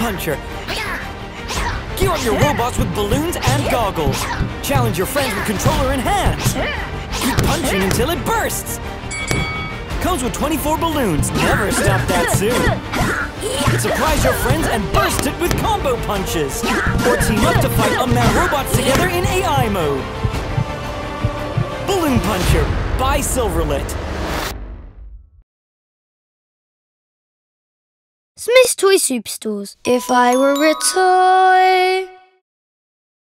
Puncher. Gear up your robots with balloons and goggles. Challenge your friends with controller in hand. Keep punching until it bursts. Comes with 24 balloons. Never stop that soon. Surprise your friends and burst it with combo punches. Or team up to fight unmanned robots together in AI mode. Balloon Puncher by Silverlit. Smyths Toy Superstores. If I were a toy